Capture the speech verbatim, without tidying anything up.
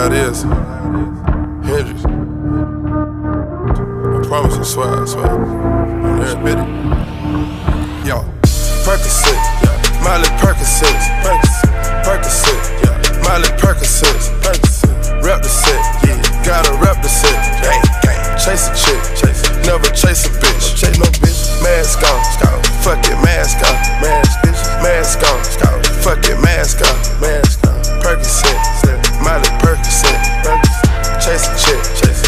how it is. Hendrix. I promise, I swear, I swear. I'm there, bitty. Yo, Percocet, yeah. Miley Percocet, Percocet, yeah. Miley Percocet, rep the set, yeah. Gotta rep the set, gang, gang. Chase a chick, chase. Never chase a bitch.